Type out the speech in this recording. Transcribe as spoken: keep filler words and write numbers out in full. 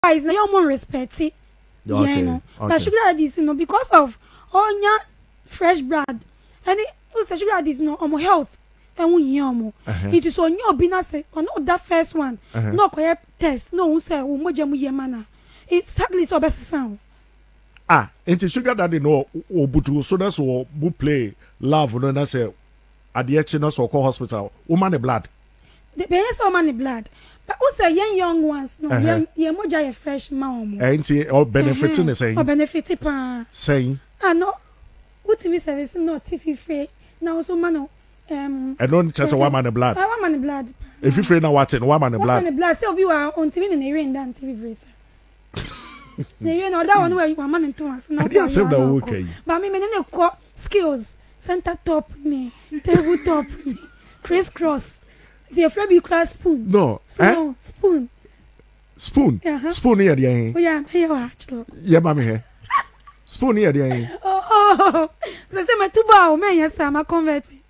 is no more respect it. Okay. Yeah, no. Okay. But sugar daddies, you know, because of all your fresh blood, and it was sugar daddies, no, on health, and we yomo. It is on your binase, on that first one, no correct test, no, say, oh, mojamu yemana. It's sadly so best sound. Ah, into sugar daddy no, or butu, so that's what who play love, no, that's a at the H or call hospital, woman blood. The best of money blood. But also young young ones, no, young, young moja a fresh mom. Ain't he or benefiting the same? Or benefiting pa. Saying. Ah, no. What me service not T V free. Now so mano. Um. I don't just a woman the blood. I want money blood. If you free now watching woman the blood. Woman the blood. So you are on T V in the rain down T V free. The rain or that one where you are man into us. No. I say that okay. But me me no call skills. Center top ni, table top ni, crisscross. The afraid you class spoon. No. So, eh? no, spoon. Spoon. Uh-huh. Spoon here, the Oh yeah, here actually. Yeah, mommy here. Spoon here, the Oh oh. So say my two bow, man, yes, I'm a convert.